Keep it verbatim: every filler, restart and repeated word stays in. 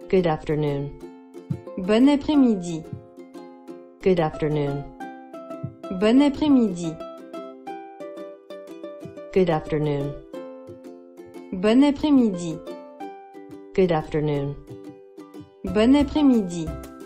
Good afternoon. Bon après-midi. Good afternoon. Bon après-midi. Good afternoon. Bon après-midi. Good afternoon. Bon après-midi.